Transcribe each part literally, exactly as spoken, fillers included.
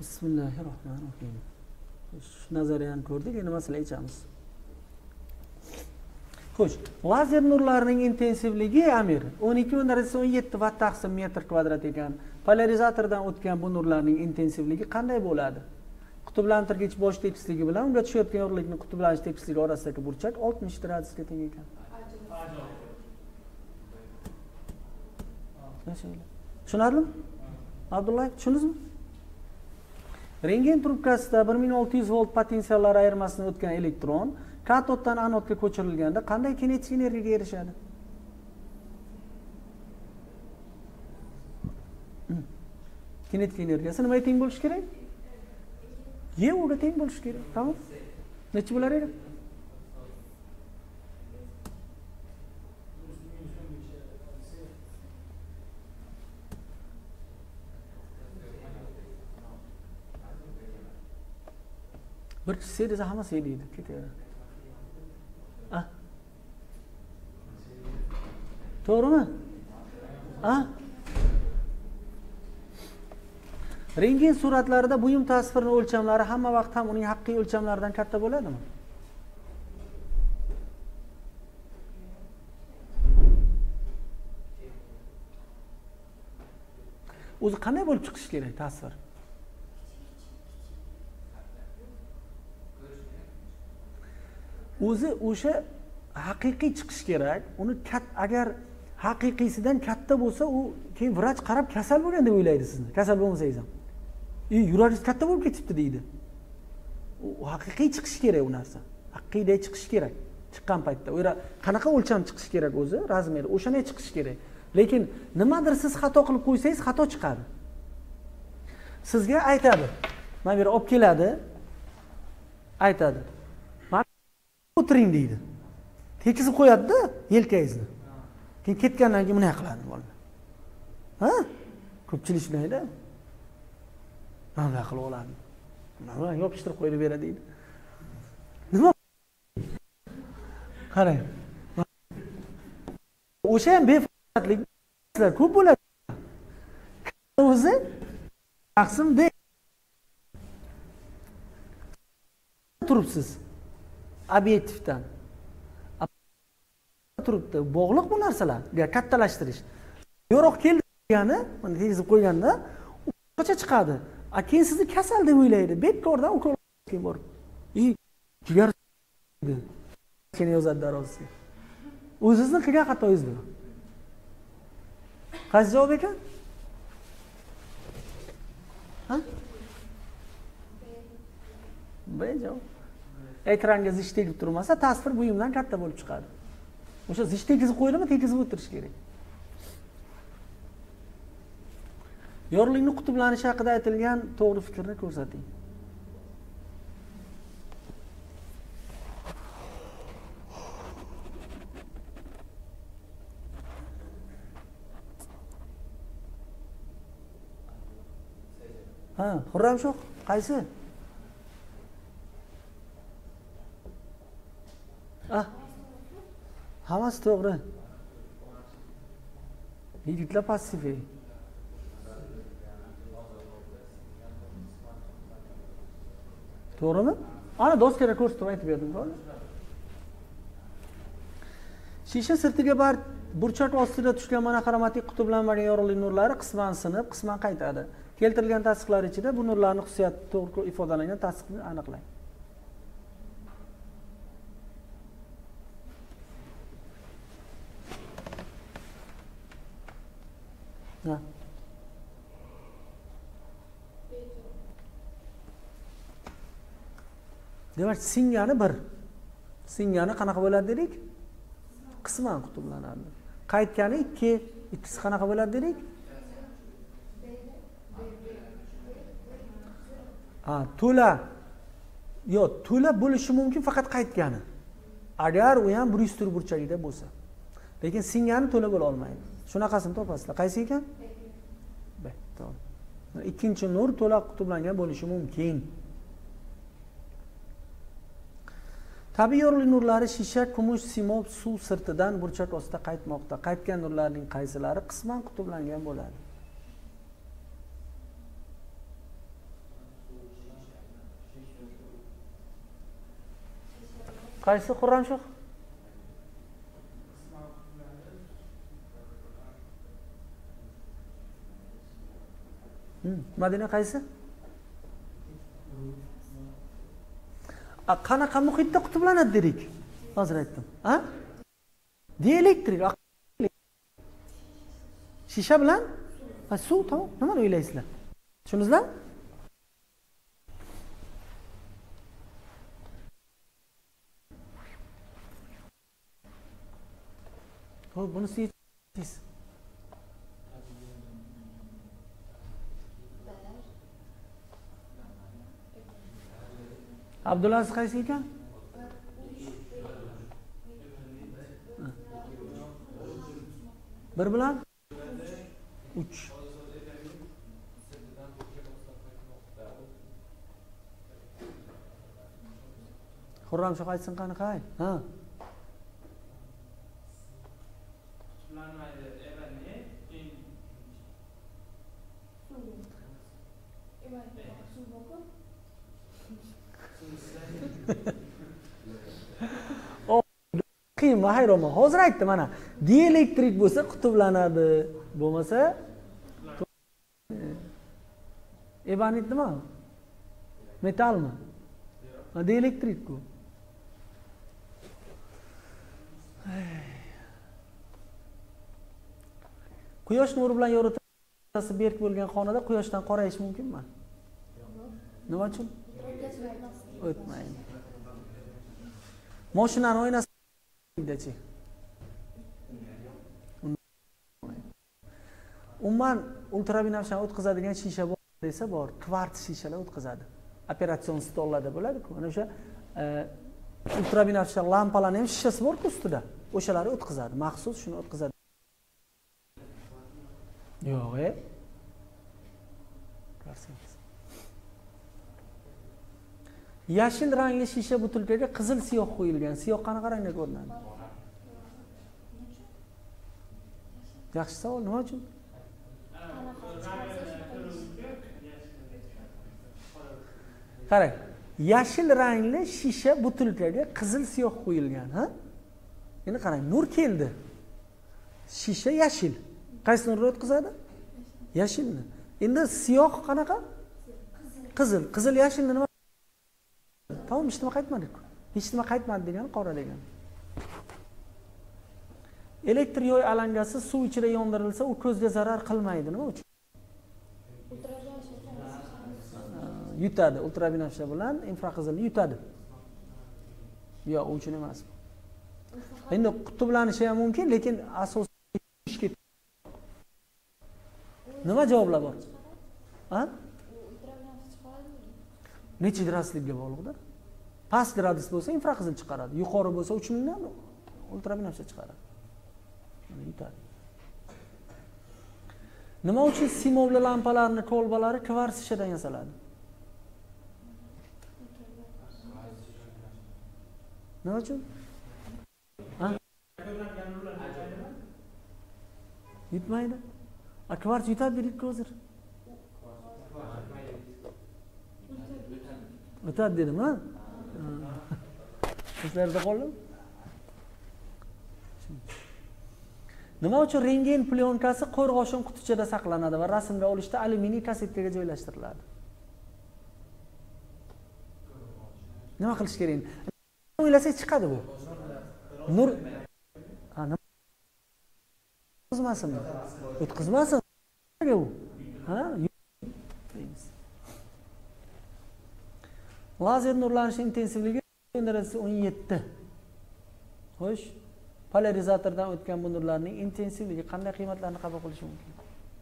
Bismillahirrohmanirrohim. Shu nazariyani ko'rdik, endi masala aytamiz. Xo'sh, lazer nurlarining intensivligi Amir o'n ikki o'n darajasi o'n yetti vatt taqsim metr kvadrat ekan. Polarizatordan o'tgan bu nurlarning intensivligi qanday bo'ladi? Qutblantirgich bosh tekisligi bilan unga tushayotgan yorug'likning qutublanish tekisligi orasidagi burchak oltmish gradusga teng ekan. Tushunarlimi? Abdulla, tushundingizmi? Rentgen trubkasida bir ming olti yuz volt potensiallar ayirmasidan o'tgan elektron katoddan anodga ko'chirilganda qanday kinetik energiyaga erishadi? Kinetik energiyasi nimaga teng bo'lishi kerak? E uga teng bo'lishi kerak. Tamam? Necha bo'lar edi? Bir C desa hamma C deydi. Ketadi. Ah. To'g'rimi? Ah. Rentgen suratlarida buyum tasvirining o'lchamlari hamma vaqt ham uning haqiqiy o'lchamlaridan katta bo'ladimi? O'zi qanday bo'lib chiqishi kerak tasvir? O'zi o'sha haqiqiy chiqish kerak. Uni agar haqiqiysidan katta bo'lsa, u keyin vrach qarab kasal bo'lgan deb o'ylaydi sizni. Kasal bo'lmasangiz ham. "Ey, yuragingiz katta bo'lib ketibdi" deydi. U haqiqiy chiqish kerak u narsa. Haqiqiy chiqish kerak. Chiqqan paytda. U yerda qanaqa o'lcham chiqish kerak o'zi, razmeri, o'shanday chiqish kerak. Lekin nimadir siz xato qilib qo'ysangiz, xato chiqadi. Sizga aytadi. Mana bu yerga olib keladi. Aytadi. O'tiring deydi. Tekizib qo'yadi-da yelkangizni. Keyin ketgandan keyin bunday qiladi bolalar. Ha? Ko'pchilik shundayda. Nima qilib oladi? Nima yopishtirib qo'yib beradi deydi. Nima? Qarang. O'sha ham befoydaliklar ko'p bo'ladi. O'zi taqsim de turibsiz. Obyektivdan. Turibdi. Bog'liq bu narsalarga kattalashtirish. Yo'roq keldi degani, mana tegizib qo'yganda, qancha chiqadi. A keyin sizni kasal deb o'ylaydi. Bekkordan ukol keyin borib. "Ey, jigar" dedi. Keyin yozadi darozga. O'zingizni qilgan xatoyingizdir. Qaysi javob ekan? Ha? B javob. Ekranga zich tegib turmasa, tasvir buyumdan katta bo'lib chiqadi. O'sha zich tegizib qo'ydimi, tegizib o'tirish kerak. Yorug'likning qutublanishi haqida aytilgan to'g'ri fikrni ko'rsating. Ha, Xurramshoh, qaysi? Ah. Hammasi to'g'ri. Yigitlar passiv. To'g'rimi? Ana doskaga ko'rsatib aytib berdim, to'g'ri? Shisha sirtiga bar burchak ostida tushgan monoxromatik qutblanmagan yorug'lik nurlari qisman sinib, qisman qaytadi. Keltirilgan tasdiqlar ichida bu nurlarning xususiyati to'g'ri ifodalangan tasdiqni aniqlang. Ha. Demak, singani bir. Singani qanaqa bo'ladi dedik? Qisman qutblanadi. Qaytgani ikki. Ikkisi qanaqa bo'ladi dedik? Ha, to'la. Yo'q, to'la bo'lishi mumkin faqat qaytgani. Agar u ham bir yuz tur burchagida bo'lsa. Lekin singani to'la bo'la olmaydi. Shunaqasini topasizlar. Qaysi ekan? B. To'g'ri. Ikkinchi nur to'la qutblangan bo'lishi mumkin. Tabiiy yorug'lik nurlari shisha, kumush, simob, suv sirtidan burchak ostida qaytmoqda. Qaytgan nurlarning qaysilari qisman qutblangan bo'ladi? Qaysi Xurramshoh? Hmm, Madina qaysi? A, qanaqa muhitda qutblanadi dedik? Hozir aytdim. Ha? Dielektrik. Shisha bilan va suv, tamom. Nima o'ylaysizlar? Tushundingizlar? Xo'p, bunisi yetasiz. Abdulaziz qaysi ekan? Bir bilan uch. Xurramshoh aytsin qanaqa? Ha. Qiyin, hayronman. Hozir aytdim mana. Dielektrik bo'lsa qutblanadi, bo'lmasa ebanit nima? Metallmi? Dielektrik-ku. Quyosh nuri bilan yoritasi berk bo'lgan xonada quyoshdan qorayish mumkinmi? Nima uchun? O'tmaydi. Mashinani o'ynasangdachi. Umuman ultrabinafsha o'tkazadigan shisha bor desa bor, kvarts shishalar o'tkazadi. Operatsion stollarda bo'ladi-ku. Mana o'sha ultrabinafsha lampalarning ham shishasi bor-ku ustida. O'shalarni o'tkazadi. Maxsus shuni o'tkazadi. Yo'q, e. Qarsangiz. Yashil rangli shisha butilkaga qizil siyoh qo'yilgan. Siyoh qanaqa rangda ko'rinadi? Yaxshi savol, nima uchun? Qarang, yashil rangli shisha butilkaga qizil siyoh qo'yilgan, ha? Endi qarang, nur keldi. Shisha yashil. Qaysi nurni o'tkazadi? Yashilni. Endi siyoh qanaqa? Qizil. Qizil yashilni nima? Tamam, hech nima qaytmadi-ku. Hech nima qaytmadi degani qora degani. Elektr yo'y alangasi suv ichida yondirilsa, u ko'zga zarar qilmaydi. Nima uchun? Yutadi. Ultrabinafsha bilan infraqizilni yutadi. Yo'q, u uchun emas. Endi qutblanishi ham mumkin, lekin asosiy nima javoblar bor? Ha? Necha graduslikka bog'liqda? Past gradus bo'lsa infraqizil chiqaradi, yuqori bo'lsa uch ming dan ultrabinafsha chiqaradi. Mana yutadi. Nima uchun simovli lampalarning kolbalari kvarts shishadan yasaladi? Nima uchun? Ha? Yutmaydi. A kvarts yutadi dedik hozir. O'tadi dedim, ha? Sizlarda qoldim. Nima uchun rengen plyonkasi qo'rg'oshin qutichada saqlanadi va rasmga olishda alyuminiy kasetkaga joylashtiriladi? Nima qilish kerak? O'ylasak chiqadi bu. Nur ha, nima o'tkazmasinmi? O'tkazmasin. Nega u? Ha? Lazer nurlanish intensivligi darajasi o'n yetti. Xo'sh, polarizatordan o'tgan bu nurlarning intensivligi qanday qiymatlarni qabul qilishi mumkin?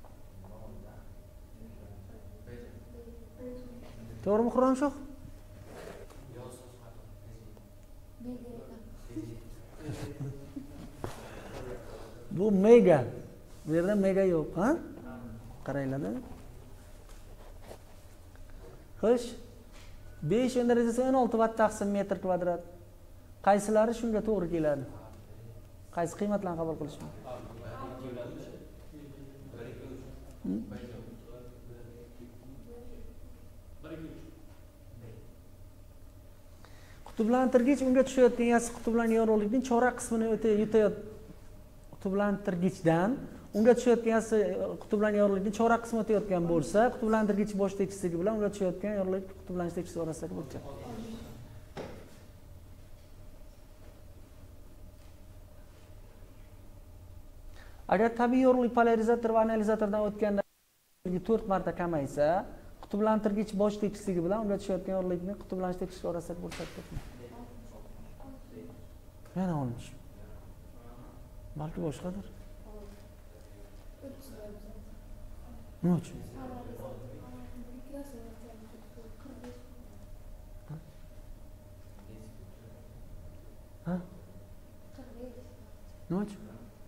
To'g'rimi, Xurramshoh? Bu mega. Bu yerda mega yo'q, ha? Qaranglar. Xo'sh, besh darajasi o'n olti watt taqsim metr kvadrat. Qaysilari shunga to'g'ri keladi? Qaysi qiymatlarni qabul qilish mumkin? Qutblantirgich unga tushayotgan yassi qutblangan yorug'likning chorak qismini yutayotgan qutblantirgichdan unga tushayotgan yassi qutblangan yorug'likning chorak qismi o'tayotgan bo'lsa, qutblantirgich bosh tekisligi bilan unga tushayotgan yorug'lik qutblanish tekisligi orasidagi burchak. Agar tabiiy yorug'lik polarizator va analizatordan o'tganda to'rt marta kamaysa, qutblantirgich bosh tekisligi bilan unga tushayotgan yorug'likning qutublanish tekisligi orasidagi burchak ketmaydi. Yana olmuş. Balki boshqadir. Nima uchun? Ha? Nima uchun?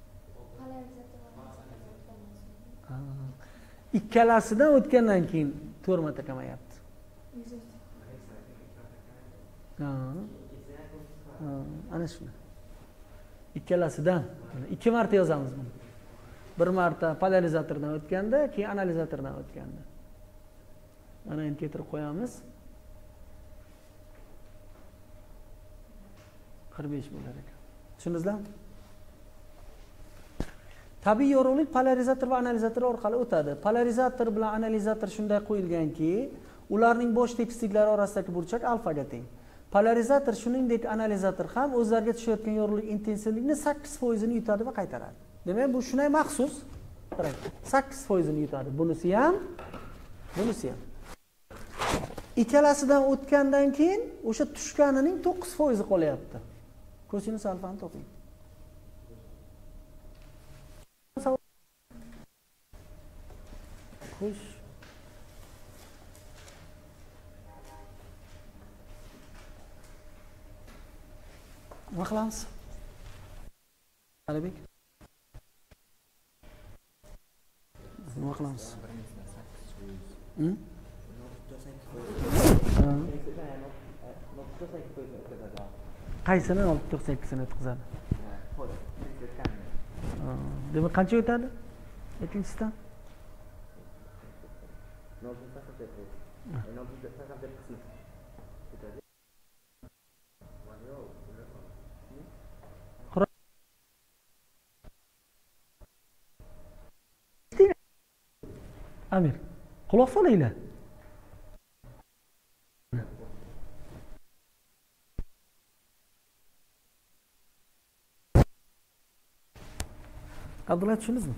Ikkalasidan o'tgandan keyin to'rt marta kamayapti. Ha. Ana shuni. Ikkalasidan ikki marta yozamiz buni. Bir marta polarizatordan o'tganda, keyin analizatordan o'tganda. Mana endi keltirib qo'yamiz. qirq besh bo'lar ekan. Tushundingizmi? Tabiiy yorug'lik polarizator va analizator orqali o'tadi. Polarizator bilan analizator shunday qo'yilganki, ularning bosh tekisliklari orasidagi burchak alfaga teng. Polarizator shuningdek analizator ham o'zlariga tushayotgan yorug'lik intensivligini sakkiz foiz ni yutadi va qaytaradi. Demak, bu shunday maxsus. Qarang, sakkiz foiz ni yutadi. Bunisi ham, bunisi ham. Ikkalasidan o'tgandan keyin o'sha tushganining to'qqiz foiz qolyapti. Kosinus alfani toping. Xush. Nima qilamiz? Alibek. Nima qilamiz? Hmm? Qaysini olib to'qson ikkisini o'tkazadi? Demak, qancha o'tadi? Ikkinchisidan? Amir, quloq solinglar. Abdullah, tushundingizmi?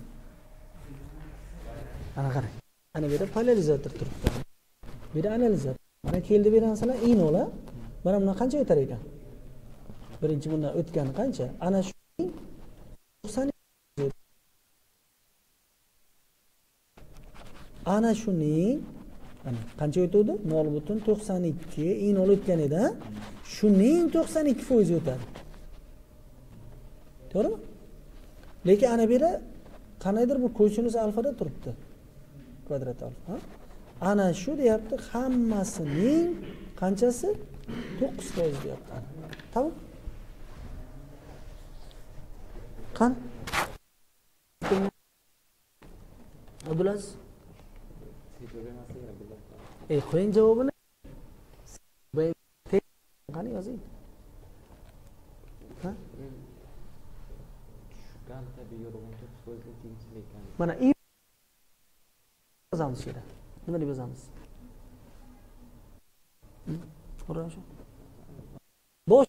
Ana qarang. Ana bu yerda polarizator turibdi. Bu yerda analizator. Mana keldi bu narsalar inolar. Mana bundan qancha o'tar ekan? Birinchi bundan o'tgani qancha? Ana shu to'qson ana shuning ana qancha o'tadi? nol butun to'qson ikki inol o'tgan edi. Shuning to'qson ikki foiz o'tadi. To'g'rimi? Lekin ana bu yerda qanaydir bir kosinus alfada turibdi. Kvadrat alfa. Ana shu deyapti, hammasining qanchasi? to'qqiz foiz deyapti. Tamam? Qan? Abdulaziz. Ey, qo'ying javobini. Qani yozing. Ha? Tushgan tabiiy yorug'lik to'qqiz foizli tengchilik. Mana i yozamiz shunda. Nima deb yozamiz? To'g'ri shu. Bosh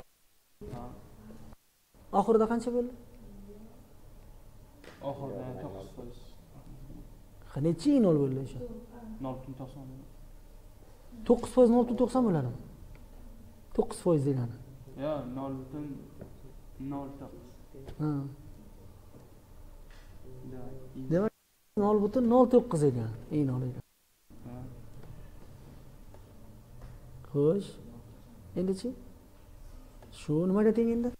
oxirida qancha bo'ldi? Oxirida to'qqiz foiz. Qancha nol bo'ldi o'sha? nol butun to'qson. to'qqiz foiz nol butun to'qson bo'ladimi? to'qqiz foiz degani. Yo, nol butun nol to'qqiz. Ha. Demak, nol butun nol to'qqiz ekan, i nol ekan. Ha. Xo'sh. Endi-chi? Shu nimaga teng endi?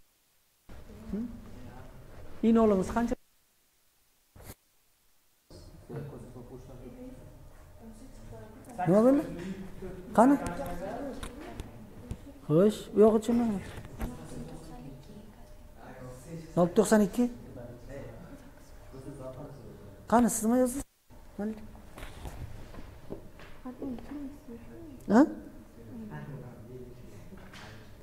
I nolimiz qancha? Nima bo'ldi? Qani? Xo'sh, bu yog'ichimi? nol to'qson ikki. Qani siz nima yozdingiz? Mana. Ha?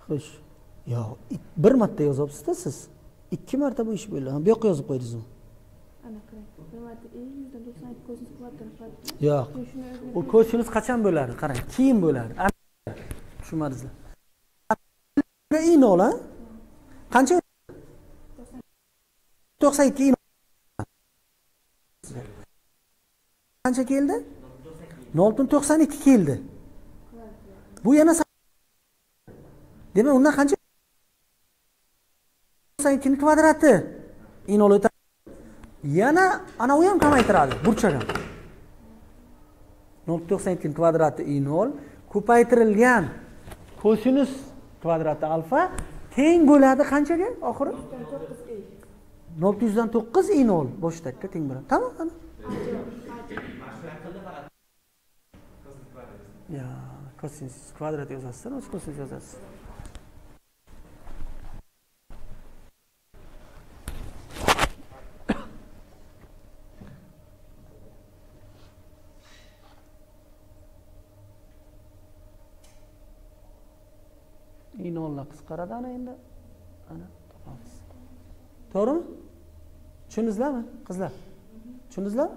Xo'sh. Yo, bir marta yozyapsiz-da siz. Ikki marta bu ish bo'ldi. Bu yoqqa yozib qo'ydingizmi? Ana qarang. bir marta e yuzdan to'qson ikki kosinus kvadrat. Yo'q. U kosinus qachon bo'ladi? Qarang, keyin bo'ladi. Tushunmadingizlar. i nol a? Qancha? to'qson ikki i nol. Qancha keldi? nol butun to'qson ikki keldi. Bu yana demak, undan qancha? to'qson ikki ning kvadrati. i nol o'tadi. Yana ana u ham kamaytiradi, burchak ham. nol butun to'qson ikki ning kvadrati i nol ko'paytirilgan kosinus kvadrati alfa teng bo'ladi qanchaga oxiri? nol butun yuzdan to'qqiz i nol boshidagi teng bo'ladi. Tamom, ana. Ya, kosinus kvadrat yozasiz, o'z kosinus yozasiz. i nolni qisqaradi ana endi. Ana topamiz. To'g'rimi? Tushundingizlarmi, qizlar? Tushundingizlarmi?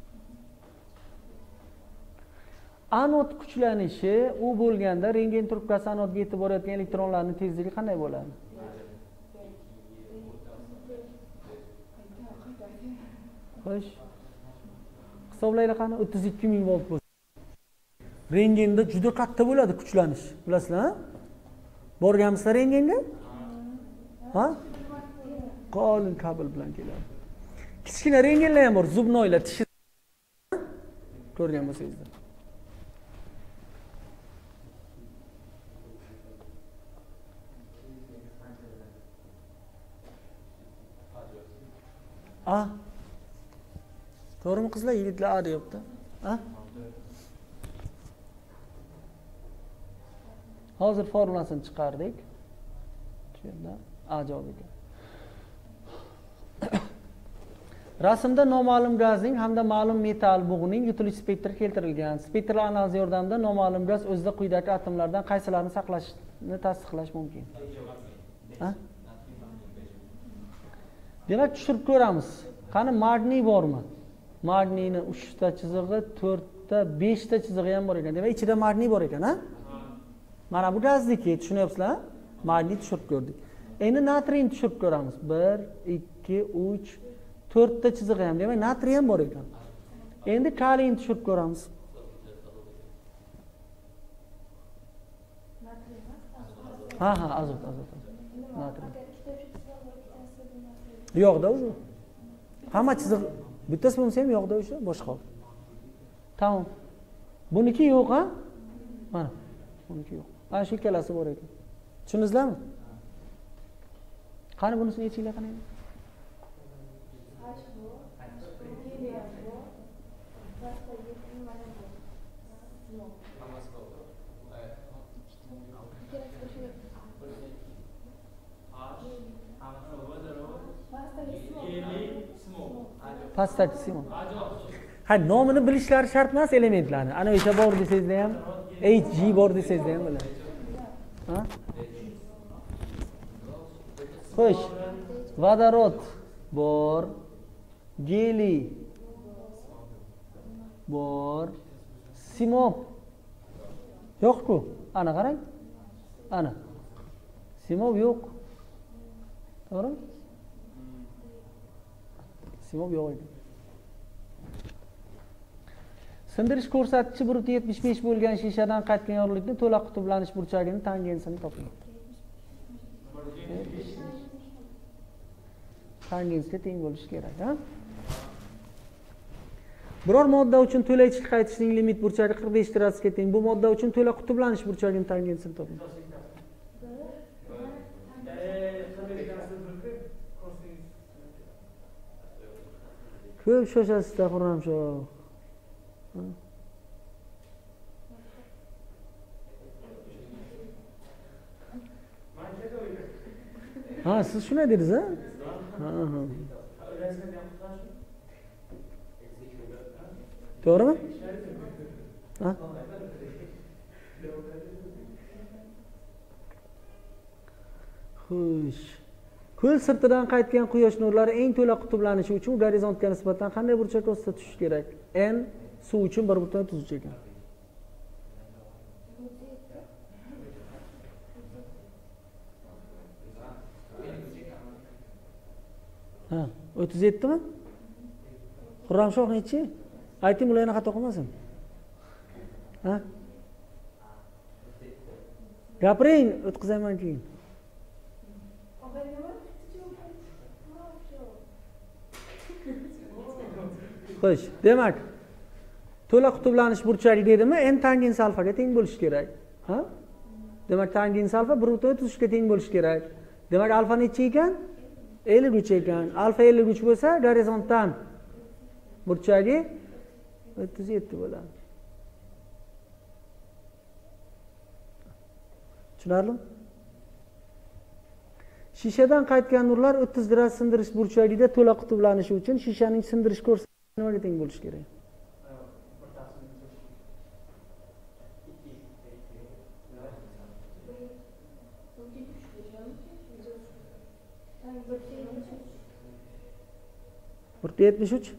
Anod kuchlanishi u bo'lganda rengen trubkasi anodga yetib borayotgan elektronlarning tezligi qanday bo'ladi? Xo'sh. Hisoblaylik qani, o'ttiz ikki ming volt bo'lsa. Rengenda juda katta bo'ladi kuchlanish. Bilasizlar, ha? Borganmisizlar rengenga? Ha? Qolin kabel bilan keladi. Kichkina rengenlar ham bor, zubnoylar, tish. Ko'rgan bo'lsangizlar. A. To'g'rimi qizlar? Yigitlar A deyapti. Ha? Hozir formulasini chiqardik. Shu yerda A javob ekan. Rasmda noma'lum gazning hamda ma'lum metall bug'ning yutilish spektri keltirilgan. Spektral analiz yordamida noma'lum gaz o'zida quyidagi atomlardan qaysilarini saqlashni tasdiqlash mumkin? Ha? Demak, tushirib ko'ramiz. Qani magniy bormi? Magniyni uchta chizig'i, to'rtta, beshta chizig'i ham bor ekan. Demak, ichida magniy bor ekan, ha? Mana bu gazniki, tushunyapsizlar? Magniy tushirib ko'rdik. Endi natriyni tushirib ko'ramiz. bir, ikki, uch, to'rtta chizig'i ham. Demak, natriy ham bor ekan. Endi kaliyni tushirib ko'ramiz. Ha, ha, azot, azot. Natriy. Yo'qda o'sha. Hamma chiziq bittasi bo'lsa ham yo'qda o'sha, boshqa. Tamom. Buniki yo'q, ha? Mana. Buniki yo'q. Mana shu ikkalasi bor ekan. Tushundingizlarmi? Qani bunisini yechinglar qani. Pastachisi. Ha, nomini bilishlari shart emas elementlarni. Ana o'sha bor desangizda ham, Hg bor desangizda ham bo'ladi. Ha? Xo'sh. Vodorod bor, geliy bor, simop yo'q-ku. Ana qarang. Ana. Simop yo'q. To'g'rimi? Simop yo'q ekan. Sindirish ko'rsatkichi bir butun yetmish besh bo'lgan shishadan qaytgan yorug'likning to'liq qutublanish burchagining tangensini toping. Tangensga teng bo'lishi kerak, ha? Biror modda uchun to'la ichki qaytishning limit burchagi qirq besh gradusga teng. Bu modda uchun to'la qutublanish burchagining tangensini toping. Ko'p shoshasizda Xurramshoh. Ha, siz shunday dedingiz, ha? Ha, ha. To'g'rimi? Ha? Xo'sh. Ko'l sirtidan qaytgan quyosh nurlari eng to'la qutublanishi uchun gorizontga nisbatan qanday burchak ostida tushishi kerak? N suv uchun bir butun o'ttiz uch ekan. Ha, o'ttiz yetti mi? Xurramshoh nechi? Ayting, ularni xato qilmasin. Ha? Gapiring, o'tkazayman keyin. Xo'sh, demak, to'la qutublanish burchagi deydimi? N tangens alfaga teng bo'lishi kerak. Ha? Demak, tangens alfa bir butun o'ttiz uch ga teng bo'lishi kerak. Demak, alfa necha ekan? ellik uch ekan. Alfa ellik uch bo'lsa, gorizontdan burchagi o'ttiz yetti bo'ladi. Tushunarlimi? Shishadan qaytgan nurlar o'ttiz grad sindirish burchagida to'la qutublanishi uchun shishaning sindirish ko'rsatkichi nimaga teng bo'lishi kerak? bir yetmish uch.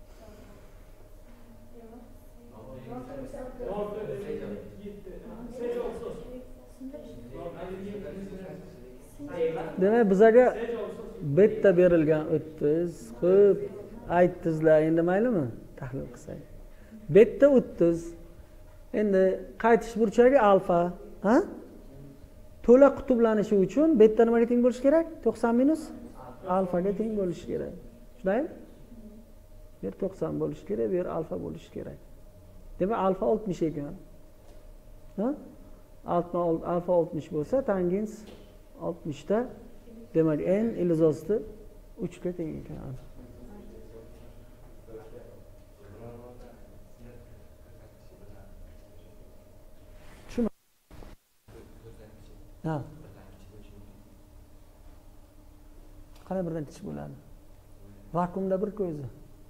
Demak, bizga betta berilgan o'ttiz. Xo'p, aytdingizlar, endi maylimi? Tahlil qilsak. Betta o'ttiz. Endi qaytish burchagi alfa, ha? To'la qutublanishi uchun betta nimaga teng bo'lishi kerak? to'qson minus alfaga teng bo'lishi kerak. Shundaymi? Bu yer to'qson bo'lishi kerak, bu yer alfa bo'lishi kerak. Demak, alfa oltmish ekan. Ha? Alfa oltmish bo'lsa, tangens oltmish ta. Demak, n ildizosti uch ga teng ekan. Shuni. Ha. Qanday birdan kichik bo'ladi? Vakuumda bir ko'zi.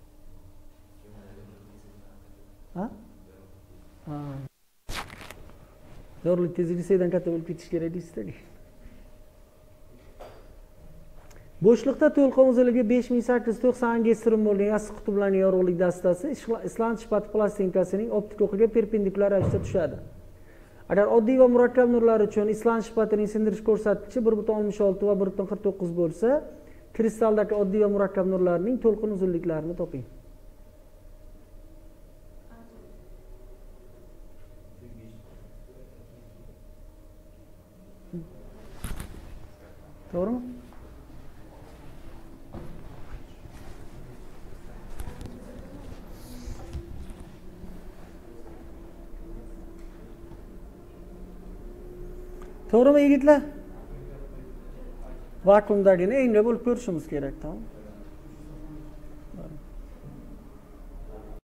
Ha? Ha. Yorug'lik tezligi sekdan katta bo'lib ketish kerak deysizlar. Bo'shliqda to'lqin uzunligi besh ming sakkiz yuz to'qson angstrom bo'lgan yassi qutblangan yorug'lik dastasi Island shpati plastinkasining optik o'qiga perpendikulyar ravishda tushadi. Agar oddiy va murakkab nurlar uchun Island shpatining sindirish ko'rsatkichi bir butun oltmish olti va bir butun qirq to'qqiz bo'lsa, kristaldagi oddiy va murakkab nurlarning to'lqin uzunliklarini toping. To'g'rimi? To'g'rimi yigitlar? Vakuumdagini enga bo'lib ko'rishimiz kerak, tamam?